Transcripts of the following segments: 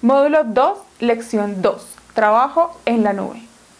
Módulo 2, lección 2, trabajo en la nube.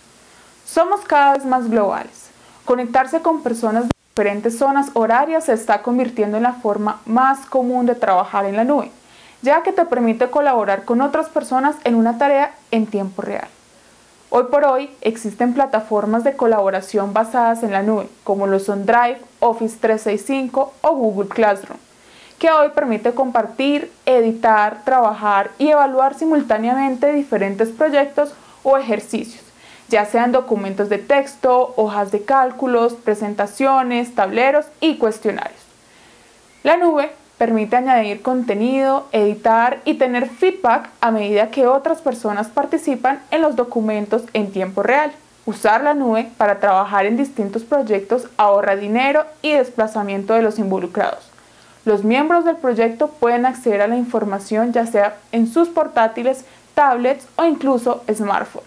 Somos cada vez más globales. Conectarse con personas de diferentes zonas horarias se está convirtiendo en la forma más común de trabajar en la nube, ya que te permite colaborar con otras personas en una tarea en tiempo real. Hoy por hoy existen plataformas de colaboración basadas en la nube, como lo son Drive, Office 365 o Google Classroom, que hoy permite compartir, editar, trabajar y evaluar simultáneamente diferentes proyectos o ejercicios, ya sean documentos de texto, hojas de cálculos, presentaciones, tableros y cuestionarios. La nube permite añadir contenido, editar y tener feedback a medida que otras personas participan en los documentos en tiempo real. Usar la nube para trabajar en distintos proyectos ahorra dinero y desplazamiento de los involucrados. Los miembros del proyecto pueden acceder a la información ya sea en sus portátiles, tablets o incluso smartphones.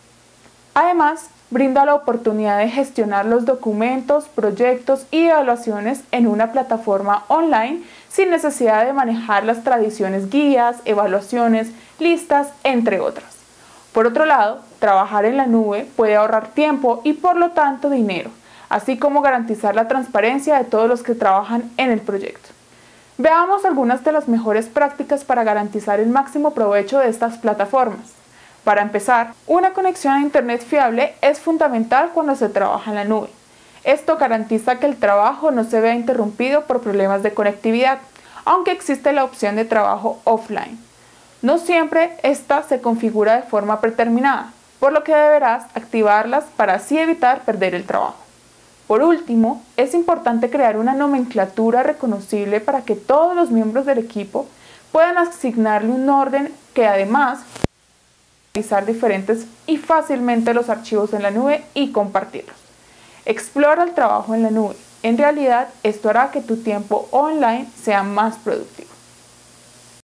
Además, brinda la oportunidad de gestionar los documentos, proyectos y evaluaciones en una plataforma online sin necesidad de manejar las tradicionales guías, evaluaciones, listas, entre otras. Por otro lado, trabajar en la nube puede ahorrar tiempo y por lo tanto dinero, así como garantizar la transparencia de todos los que trabajan en el proyecto. Veamos algunas de las mejores prácticas para garantizar el máximo provecho de estas plataformas. Para empezar, una conexión a Internet fiable es fundamental cuando se trabaja en la nube. Esto garantiza que el trabajo no se vea interrumpido por problemas de conectividad, aunque existe la opción de trabajo offline. No siempre esta se configura de forma predeterminada, por lo que deberás activarlas para así evitar perder el trabajo. Por último, es importante crear una nomenclatura reconocible para que todos los miembros del equipo puedan asignarle un orden que además realizar diferentes y fácilmente los archivos en la nube y compartirlos. Explora el trabajo en la nube. En realidad, esto hará que tu tiempo online sea más productivo.